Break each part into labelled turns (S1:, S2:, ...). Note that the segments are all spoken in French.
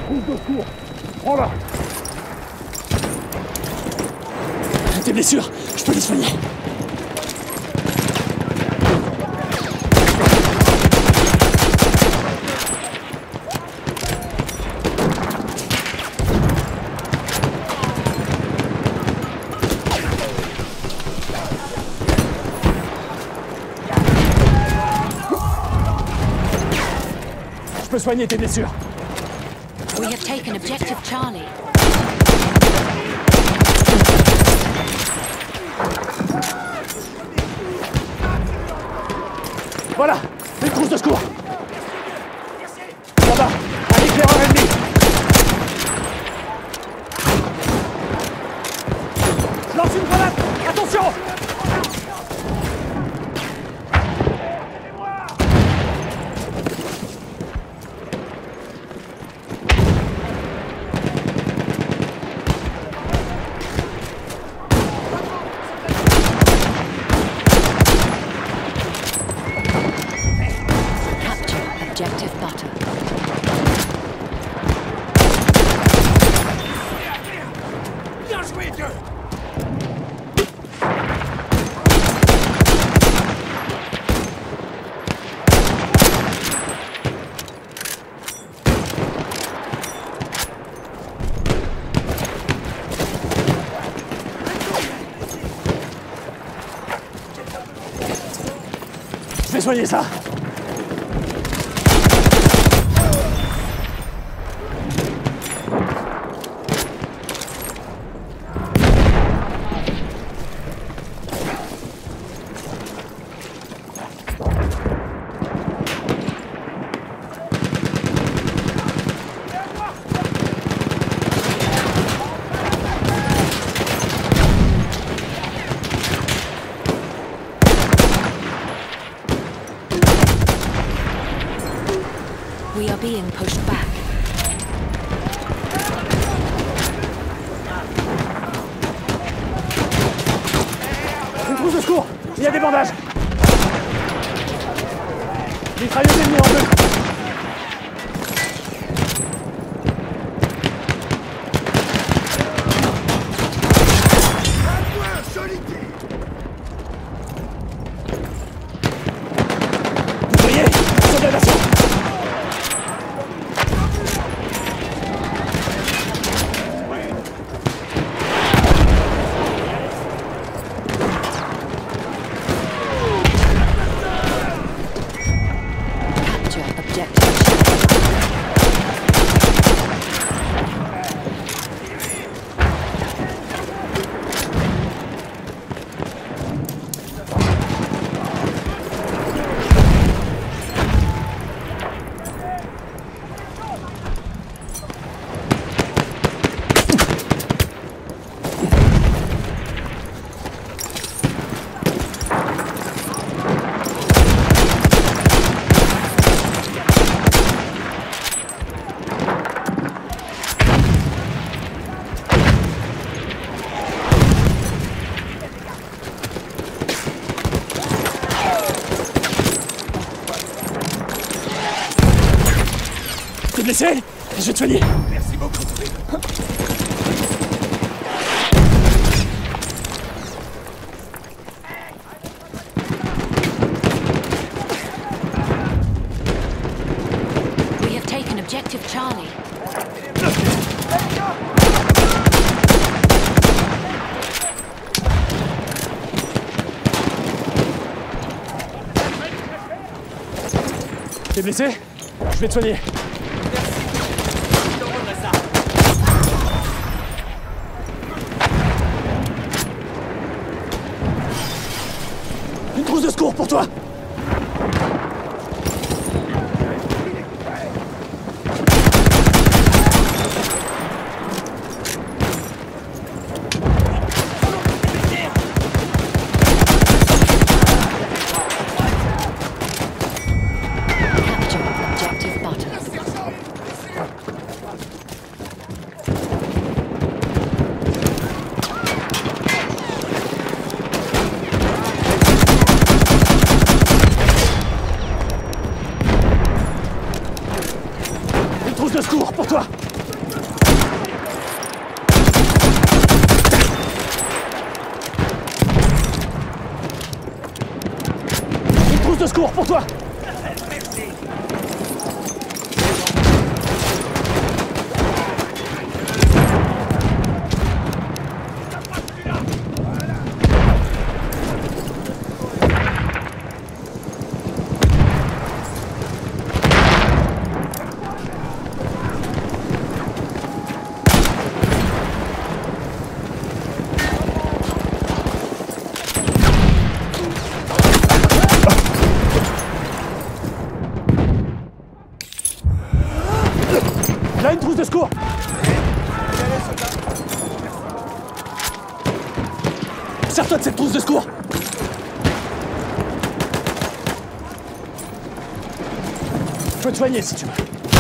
S1: Trousse de secours. Prends-la.
S2: Tes blessures, je peux les soigner.
S1: Je peux soigner tes blessures.
S3: We have taken objective Charlie.
S1: Voilà, une trousse de secours. Là-bas, un éclaireur ennemi. Je lance une grenade. Attention.
S3: Objective butter.
S4: Bien joué, Dieu!
S1: Je vais soigner ça.
S3: We are being pushed back.
S1: Une trousse de secours. Il y a des bandages. Mitrailleuse ennemie en bleu. Vous voyez, soldat d'assaut.
S3: Capture objective.
S1: T'es blessé? Je vais te soigner.
S4: Merci beaucoup.
S3: We have taken objective Charlie.
S1: T'es blessé? Je vais te soigner. Une trousse de secours pour toi.
S3: Capture objective butter.
S1: Une trousse de secours pour toi. secours pour toi. Là, une trousse de secours. Sers-toi de cette trousse de secours. Je peux te soigner si tu veux.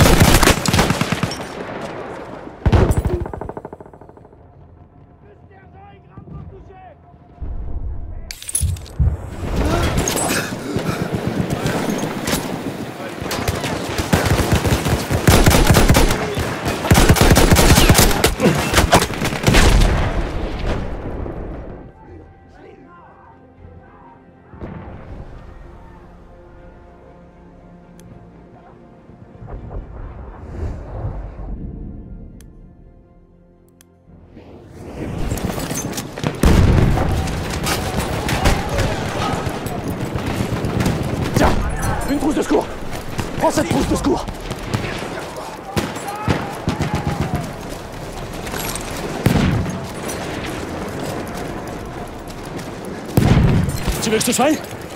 S1: Une trousse de secours. Prends cette trousse de secours. Tu veux que je te soigne?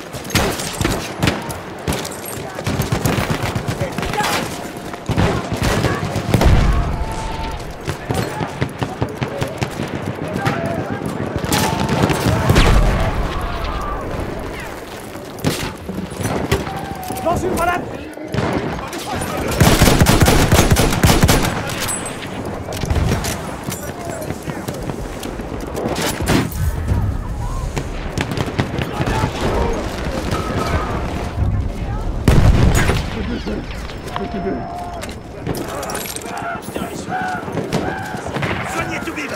S1: Lance une grenade!
S4: Soignez tout vite.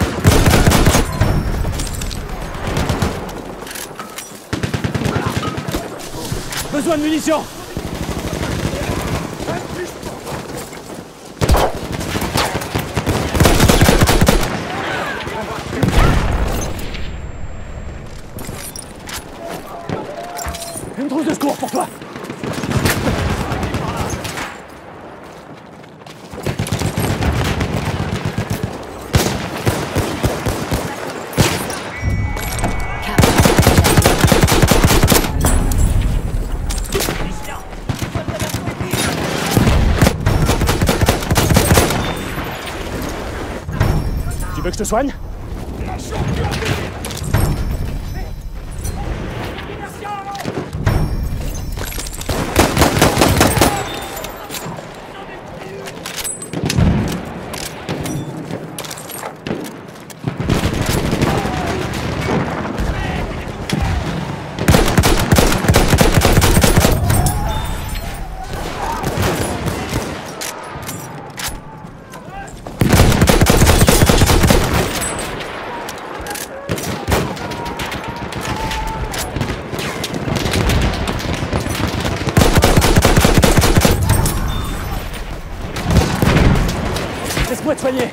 S1: Besoin de munitions! Une trousse de secours pour toi! Tu veux que je te soigne? Laisse-moi te soigner.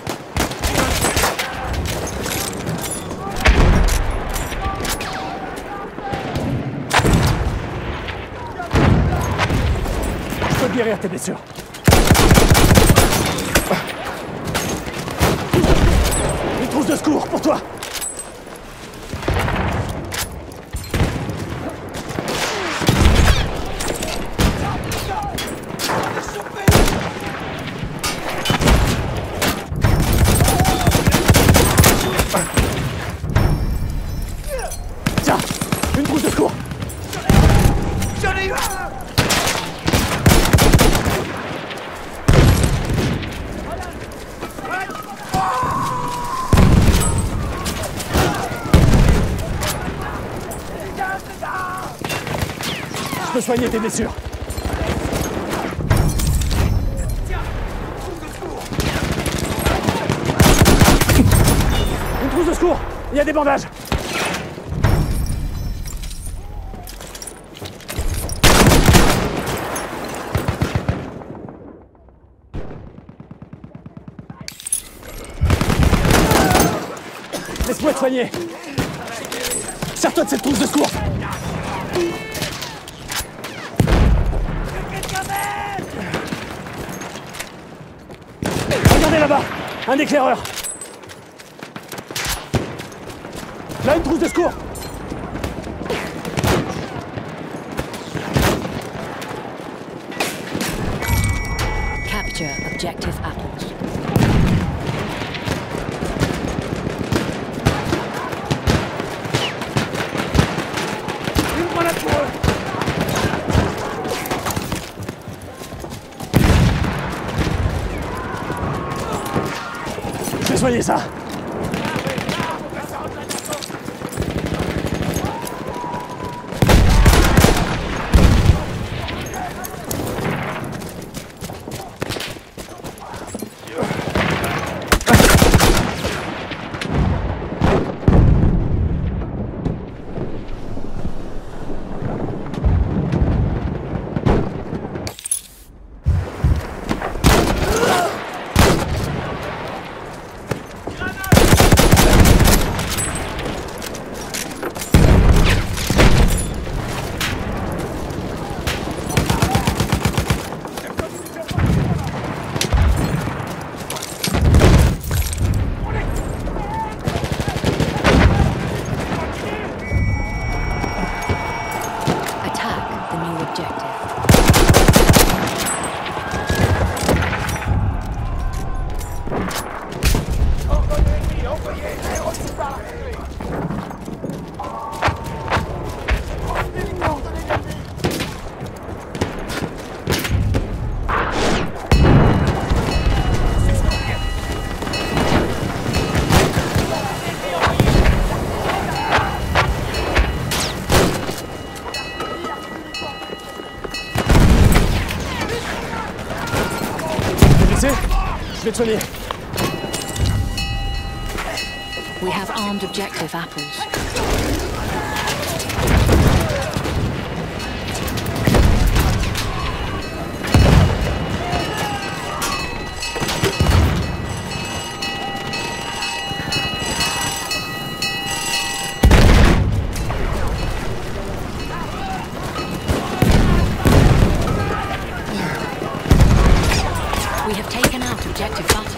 S1: Je peux guérir tes blessures. Une trousse de secours pour toi. Tiens, une trousse de secours.
S4: J'en ai eu un.
S1: Je peux soigner tes blessures. Une trousse de secours. Il y a des bandages. Laisse-moi te soigner. Sers-toi de cette trousse de secours. Regardez là-bas, un éclaireur. Là, une trousse de secours.
S3: Capture objective apples.
S1: Une grenade pour eux. Je vais soigner ça.
S3: Attack the new objective.
S1: T'es blessé? Je vais te soigner.
S3: We have armed objective apples. We have taken out objective butter.